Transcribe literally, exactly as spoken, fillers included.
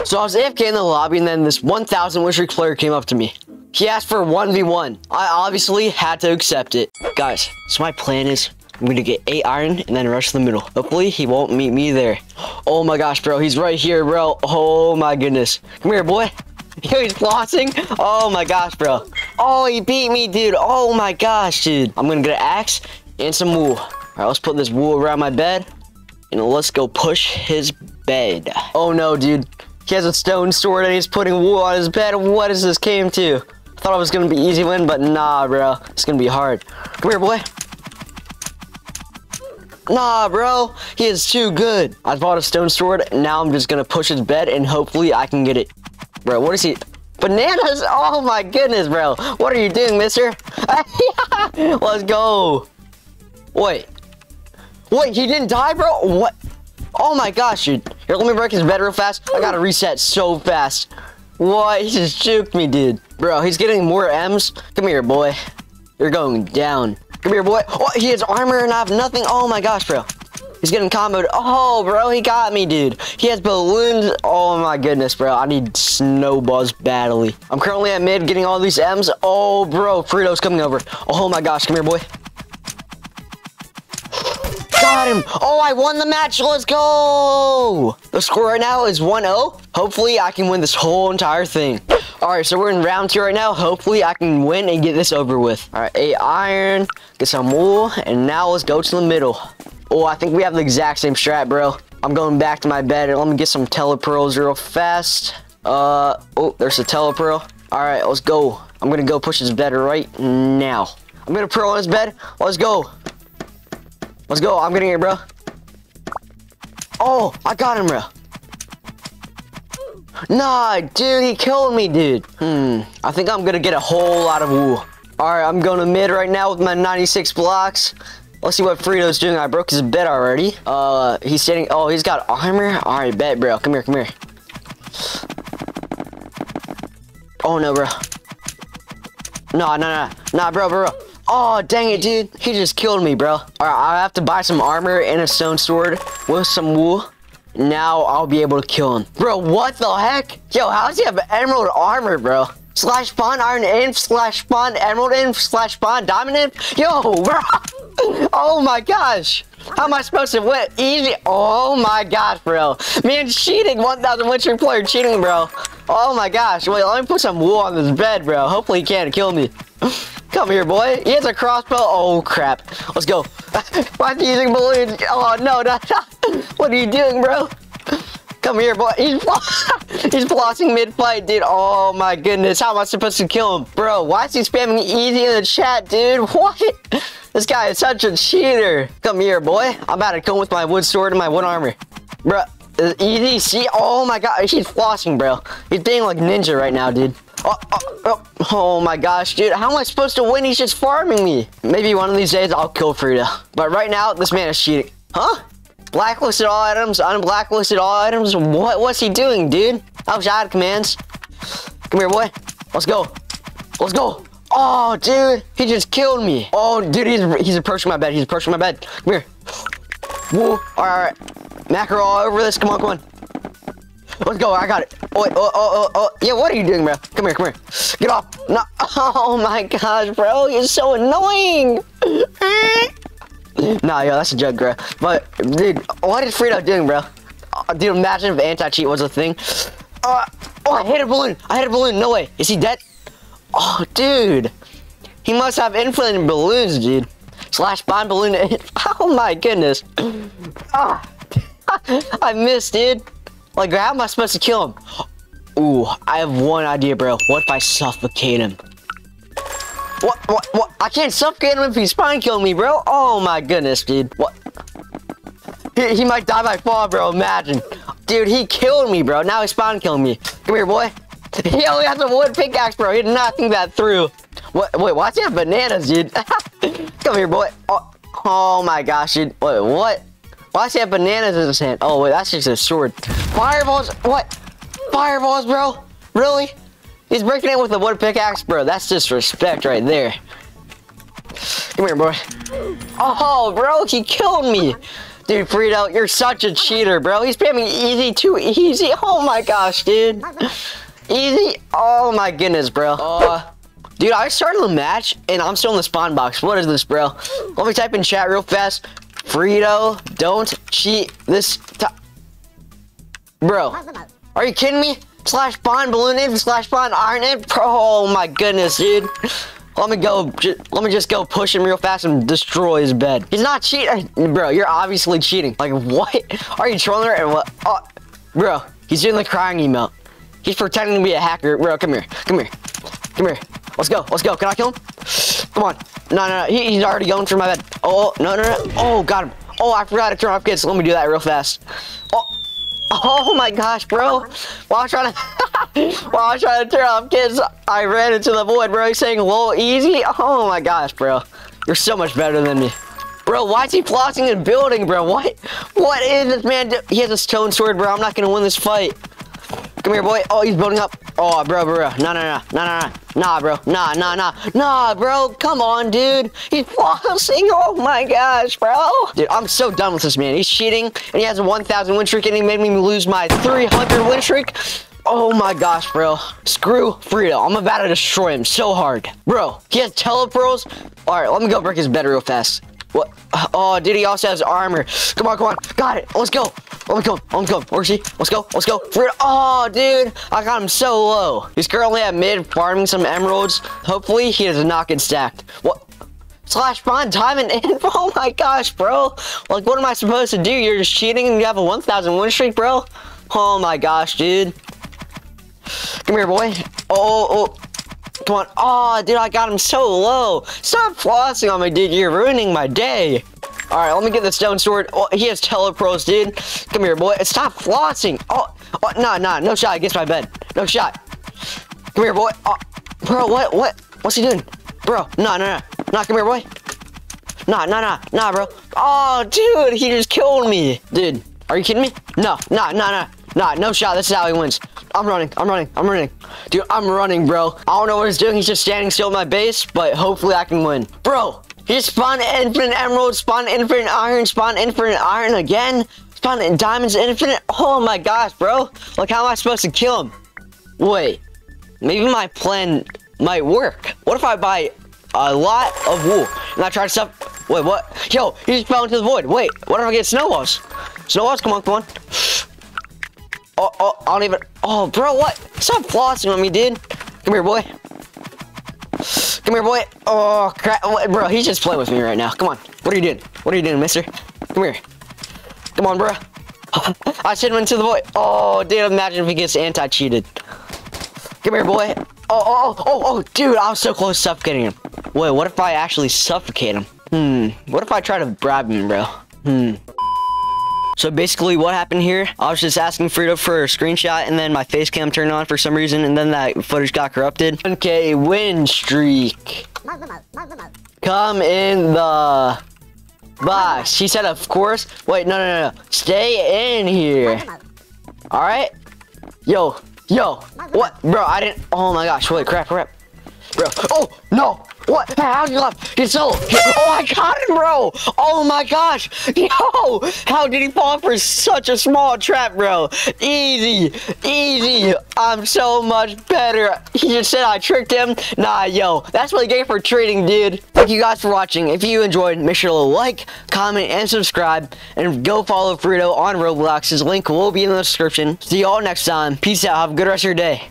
So I was A F K in the lobby, and then this one thousand win streak player came up to me. He asked for one v one. I obviously had to accept it. Guys, so my plan is I'm gonna get eight iron and then rush the middle. Hopefully he won't meet me there. Oh my gosh, bro, he's right here, bro. Oh my goodness. Come here, boy. Yo, he's flossing. Oh my gosh, bro. Oh, he beat me, dude. Oh my gosh, dude. I'm gonna get an axe and some wool. All right, let's put this wool around my bed and let's go push his bed. Oh no, dude. He has a stone sword and he's putting wool on his bed. What is this game to? I thought it was gonna be easy win, but nah, bro. It's gonna be hard. Come here, boy. Nah, bro. He is too good. I bought a stone sword. Now I'm just gonna push his bed and hopefully I can get it. Bro, what is he? Bananas? Oh my goodness, bro. What are you doing, mister? Let's go. Wait. Wait, he didn't die, bro? What? Oh my gosh, dude. Here, let me break his bed real fast. I gotta reset so fast. What? He just juked me, dude. Bro, he's getting more M's. Come here, boy. You're going down. Come here, boy. Oh, he has armor and I have nothing. Oh my gosh, bro. He's getting comboed. Oh, bro, he got me, dude. He has balloons. Oh my goodness, bro. I need snowballs badly. I'm currently at mid getting all these M's. Oh, bro, Frito's coming over. Oh my gosh, come here, boy. Got him. Oh, I won the match. Let's go. The score right now is one oh. Hopefully, I can win this whole entire thing. All right, so we're in round two right now. Hopefully, I can win and get this over with. All right, eight iron, get some wool, and now let's go to the middle. Oh, I think we have the exact same strat, bro. I'm going back to my bed, and let me get some telepearls real fast. Uh, oh, there's a telepearl. All right, let's go. I'm gonna go push his bed right now. I'm gonna pearl on his bed. Let's go. Let's go. I'm getting it, bro. Oh, I got him, bro. Nah, dude, he killed me, dude. Hmm, I think I'm gonna get a whole lot of wool. All right, I'm going to mid right now with my ninety-six blocks. Let's see what Frito's doing. I broke his bed already. Uh, he's standing. Oh, he's got armor. All right, bet, bro. Come here, come here. Oh no, bro. No, no, no, nah, bro, bro. Oh, dang it, dude. He just killed me, bro. All right, I have to buy some armor and a stone sword with some wool. Now I'll be able to kill him. Bro, what the heck? Yo, how does he have emerald armor, bro? Slash spawn iron inf, slash spawn emerald inf, slash spawn diamond inf. Yo, bro. Oh my gosh. How am I supposed to win? Easy. Oh my gosh, bro. Man, cheating. one thousand win streak player cheating, bro. Oh my gosh. Wait, let me put some wool on this bed, bro. Hopefully he can't kill me. Come here, boy. He has a crossbow. Oh, crap. Let's go. Why is he using balloons? Oh, no, no, no. What are you doing, bro? Come here, boy. He's, he's flossing mid-fight, dude. Oh, my goodness. How am I supposed to kill him? Bro, why is he spamming easy in the chat, dude? What? This guy is such a cheater. Come here, boy. I'm about to come with my wood sword and my wood armor. Bro, easy. See? Oh, my God. He's flossing, bro. He's being like ninja right now, dude. Oh, oh, oh, oh my gosh, dude. How am I supposed to win? He's just farming me. Maybe one of these days I'll kill Frida. But right now, this man is cheating. Huh? Blacklisted all items, unblacklisted all items. What? What's he doing, dude? I wish I had commands. Come here, boy. Let's go. Let's go. Oh, dude. He just killed me. Oh, dude. He's, he's approaching my bed. He's approaching my bed. Come here. Whoa. All right, all right. Macro all over this. Come on, come on. Let's go. I got it. Oh, wait, oh, oh, oh, oh. Yeah, what are you doing, bro? Come here, come here. Get off. No. Oh, my gosh, bro. You're so annoying. Nah, yo, that's a joke, bro. But, dude, what is Frito doing, bro? Uh, dude, imagine if anti-cheat was a thing. Uh, oh, I hit a balloon. I hit a balloon. No way. Is he dead? Oh, dude. He must have infinite balloons, dude. Slash spawn balloon. Oh, my goodness. Ah, I missed, dude. Like, how am I supposed to kill him? Ooh, I have one idea, bro. What if I suffocate him? What? What? What? I can't suffocate him if he spawn kill me, bro. Oh my goodness, dude. What? He, he might die by fall, bro. Imagine. Dude, he killed me, bro. Now he's spawn killing me. Come here, boy. He only has a wood pickaxe, bro. He did not think that through. What? Wait, why's he have bananas, dude? Come here, boy. Oh, oh my gosh, dude. Wait, what? Why does he have bananas in his hand? Oh, wait, that's just a sword. Fireballs? What? Fireballs, bro? Really? He's breaking it with a wood pickaxe, bro. That's disrespect right there. Come here, boy. Oh, bro, he killed me. Dude, Frito, you're such a cheater, bro. He's spamming easy too easy. Oh my gosh, dude. Easy. Oh my goodness, bro. Uh, dude, I started a match and I'm still in the spawn box. What is this, bro? Let me type in chat real fast. Frito, don't cheat this time. Bro, are you kidding me? Slash spawn balloon in slash spawn iron in. Oh my goodness, dude. Let me go. Let me just go push him real fast and destroy his bed. He's not cheating, bro. You're obviously cheating. Like what? Are you trolling her? And what? Oh, bro, he's doing the crying emote. He's pretending to be a hacker. Bro, come here. Come here. Come here. Let's go. Let's go. Can I kill him? Come on. No, no, no. He, he's already going through my bed. Oh, no, no, no. Oh, got him. Oh, I forgot to turn off kids. Let me do that real fast. Oh. Oh my gosh, bro. While I was trying to while I was trying to turn off kids, I ran into the void, bro. He's saying low easy. Oh my gosh, bro. You're so much better than me. Bro, why is he flossing and building, bro? What? What is this man do? He has a stone sword, bro. I'm not gonna win this fight. Come here, boy. Oh, he's building up. Oh, bro, bro. No, no, no. No, no, no. Nah, bro. Nah, nah, nah. Nah, bro. Come on, dude. He's flossing. Oh, my gosh, bro. Dude, I'm so done with this man. He's cheating, and he has a one thousand win streak, and he made me lose my three hundred win streak. Oh, my gosh, bro. Screw Frito. I'm about to destroy him so hard. Bro, he has teleportals. All right, let me go break his bed real fast. What? Oh, dude, he also has armor. Come on, come on. Got it. Let's go. Let me go. Let me go. Where's he? Let's go. Let's go. Oh, dude. I got him so low. He's currently at mid farming some emeralds. Hopefully, he does not get stacked. What? Slash spawn diamond in. Oh my gosh, bro. Like, what am I supposed to do? You're just cheating and you have a one thousand win streak, bro? Oh my gosh, dude. Come here, boy. Oh, oh. Come on. Oh, dude, I got him so low. Stop flossing on me, dude. You're ruining my day. All right, let me get the stone sword. Oh, he has telepros, dude. Come here, boy. Stop flossing. Oh, oh, nah, nah. No shot against my bed. No shot. Come here, boy. Oh, bro, what? What? What's he doing? Bro, nah, nah, nah. Nah, come here, boy. Nah, nah, nah. Nah, bro. Oh, dude, he just killed me. Dude, are you kidding me? No, nah, nah, nah. Nah, no shot. This is how he wins. I'm running. I'm running. I'm running. Dude, I'm running, bro. I don't know what he's doing. He's just standing still in my base, but hopefully I can win. Bro, he just spawned infinite emeralds, spawned infinite iron, spawned infinite iron again, spawned diamonds infinite. Oh my gosh, bro. Like, how am I supposed to kill him? Wait, maybe my plan might work. What if I buy a lot of wool and I try to stop? Wait, what? Yo, he just fell into the void. Wait, what if I get snowballs? Snowballs, come on, come on. Oh, oh, I don't even. Oh, bro, what? Stop flossing on me, dude. Come here, boy. Come here, boy. Oh, crap. Bro, he's just playing with me right now. Come on. What are you doing? What are you doing, mister? Come here. Come on, bro. I sent him into the void. Oh, dude, imagine if he gets anti-cheated. Come here, boy. Oh, oh, oh, oh, dude, I was so close to suffocating him. Wait, what if I actually suffocate him? Hmm. What if I try to bribe him, bro? Hmm. So basically what happened here, I was just asking Frito for a screenshot and then my face cam turned on for some reason and then that footage got corrupted. one K win streak. Come in the box. He said of course. Wait, no, no, no. Stay in here. Alright? Yo, yo. What? Bro, I didn't. Oh my gosh. Wait, crap, crap. Bro. Oh, no. What? How'd you left? He's solo. Oh, I got him, bro. Oh my gosh. Yo, how did he fall for such a small trap, bro? Easy, easy. I'm so much better. He just said I tricked him. Nah, yo, that's what he gave for trading, dude. Thank you guys for watching. If you enjoyed, make sure to like, comment, and subscribe. And go follow Frito on Roblox. His link will be in the description. See y'all next time. Peace out. Have a good rest of your day.